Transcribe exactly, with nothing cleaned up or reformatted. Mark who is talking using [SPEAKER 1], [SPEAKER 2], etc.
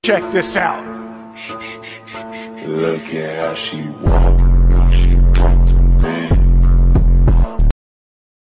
[SPEAKER 1] Check this out.
[SPEAKER 2] Look at how she walk.